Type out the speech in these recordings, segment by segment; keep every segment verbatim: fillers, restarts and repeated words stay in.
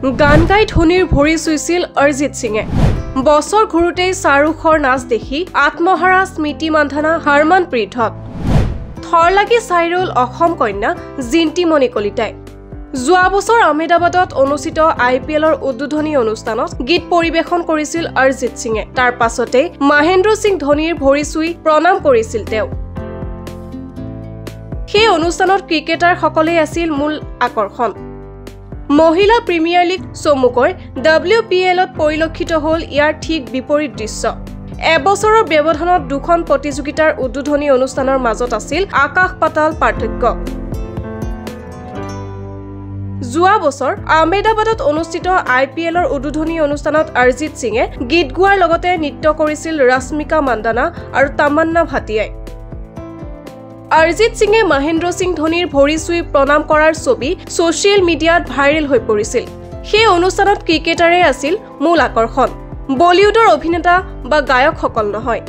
গান গাই ধোনীৰ ভৰি চুইছিল অৰিজিত সিঙে বছৰ ঘুৰুতেই শাহৰুখৰ নাচ দেখি আত্মহাৰা স্মৃতি মান্ধানা হৰমনপ্ৰীতত থৰ লাগি চাইৰল অসম কন্যা জিন্তিমণি কলিতাই যোৱা বছৰ আহমেদাবাদত অনুষ্ঠিত আই পি এলৰ উদ্বোধনী অনুষ্ঠানত গীত পৰিবেশন কৰিছিল অৰিজিত সিঙে তাৰ পাছতে মহেন্দ্ৰ সিং ধোনীৰ ভৰি চুই প্ৰণাম কৰিছিল তেওঁ সেই অনুষ্ঠানত ক্ৰিকেটাৰ সকলে আছিল মূল আকৰ্ষণ মহিলা প্ৰিমিয়াৰ লীগ চমুকৈ ডব্লিউ পি এলত পৰিলক্ষিত হল ইয়াৰ ঠিক বিপৰীত দৃশ্য এবছৰৰ ব্যৱধানত দুখন প্ৰতিযোগিতাৰ উদ্বোধনী অনুষ্ঠানৰ মাজত আছিল আকাশ পাতাল পাৰ্থক্য যোৱা বছৰ আহমেদাবাদত অনুষ্ঠিত আই পি এলৰ উদ্বোধনী অনুষ্ঠানত অৰিজিত সিঙে গীত গোৱাৰ লগতে নৃত্য কৰিছিল ৰশ্মিকা মান্দানা আৰু তামান্না ভাটিয়াই অৰিজিত সিঙে মহেন্দ্ৰ সিং ধোনীৰ ভৰি চুই প্ৰণাম কৰাৰ ছবি ছ'চিয়েল মিডিয়াত ভাইৰেল হৈ পৰিছিল সেই অনুষ্ঠানত ক্ৰিকেটাৰে আছিল মূল আকৰ্ষণ বলিউডৰ অভিনেতা বা গায়কসকল নহয়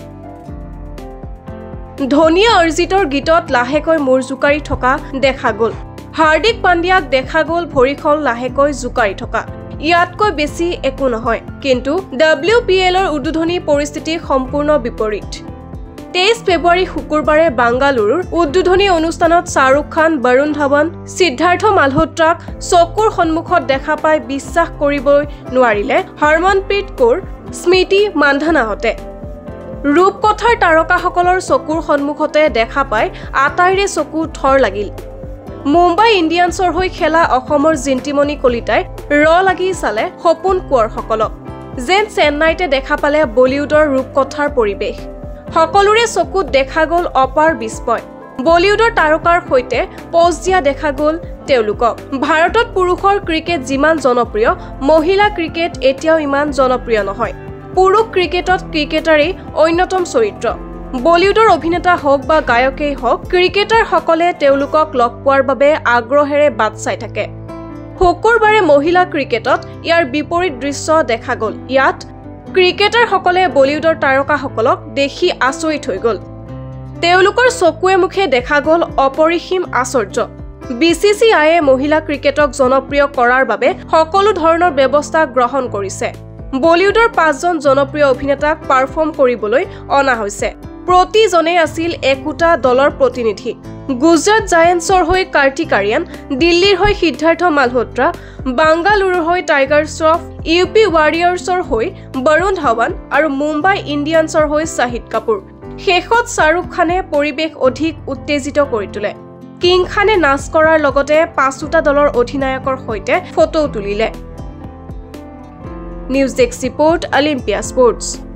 ধোনীয়ে অৰিজিতৰ গীতত লাহেকৈ মূৰ জোকাৰি থকা দেখা গ'ল হাৰ্দিক পাণ্ডিয়াক দেখা গ'ল ভৰিখন লাহেকৈ জোকাৰি থকা ইয়াতকৈ বেছি একো নহয় কিন্তু ডব্লিউ পি এলৰ উদ্বোধনী পৰিস্থিতি সম্পূৰ্ণ বিপৰীত তেইছ ফেব্ৰুৱাৰী শুকুৰবাৰে বাংগালুৰুৰ উদ্বোধনী অনুষ্ঠানত শাহৰুখ খান বৰুণ ধাৱন সিদ্ধাৰ্থ মালহোত্ৰাক চকুৰ সন্মুখত দেখা পাই বিশ্বাস কৰিবলৈ নোৱাৰিলে হৰমনপ্ৰীত কৌৰ স্মৃতি মান্ধানাহতে ৰূপকথাৰ তাৰকাসকলৰ চকুৰ সন্মুখতে দেখা পাই আটাইৰে চকু থৰ লাগিল মুম্বাই ইণ্ডিয়ানছৰ হৈ খেলা অসমৰ জিন্তিমণি কলিতাই ৰ লাগি চালে সপোন কোঁৱৰসকলক যেন চেন্নাইতে দেখা পালে বলিউডৰ ৰূপকথাৰ পৰিৱেশ সকলোৰে চকুত দেখা গ'ল অপাৰ বিস্ময় বলিউডৰ তাৰকাৰ সৈতে প'জ দিয়া দেখা গ'ল তেওঁলোকক ভাৰতত পুৰুষৰ ক্ৰিকেট যিমান জনপ্ৰিয় মহিলা ক্ৰিকেট এতিয়াও ইমান জনপ্ৰিয় নহয় পুৰুষ ক্ৰিকেটত ক্ৰিকেটাৰেই অন্যতম চৰিত্ৰ বলিউডৰ অভিনেতা হওক বা গায়কেই হওক ক্ৰিকেটাৰ সকলে তেওঁলোকক লগ পোৱাৰ বাবে আগ্ৰহেৰে বাট চাই থাকে শুকুৰবাৰে মহিলা ক্ৰিকেটত ইয়াৰ বিপৰীত দৃশ্য দেখা গ'ল ইয়াত ক্ৰিকেটাৰ সকলে বলিউডৰ তাৰকাসকলক দেখি আচৰিত হৈ গ'ল তেওঁলোকৰ চকুৱে মুখে দেখা গ'ল অপৰিসীম আশ্চৰ্য বি চি চি আইয়ে মহিলা ক্ৰিকেটক জনপ্ৰিয় কৰাৰ বাবে সকলো ধৰণৰ ব্যৱস্থা গ্ৰহণ কৰিছে বলিউডৰ পাঁচজন জনপ্ৰিয় অভিনেতাক পাৰফৰ্ম কৰিবলৈ অনা হৈছে প্ৰতিজনে আছিল একোটা দলৰ প্ৰতিনিধি গুজৰাট জায়েন্টছৰ হৈ কাৰ্তিক আৰিয়ান দিল্লীৰ হৈ সিদ্ধাৰ্থ মালহোত্ৰা বাংগালুৰুৰ হৈ টাইগাৰ শ্ৰফ ইউ পি ৱাৰিয়াৰ্ছৰ হৈ বৰুণ ধাৱন আৰু মুম্বাই ইণ্ডিয়ানছৰ হৈ শাহিদ কাপুৰ শেষত শাহৰুখ খানে পৰিৱেশ অধিক উত্তেজিত কৰি তোলে কিং খানে নাচ কৰাৰ লগতে পাঁচোটা দলৰ অধিনায়কৰ সৈতে ফটো তুলিলে news desk report Olympia sports.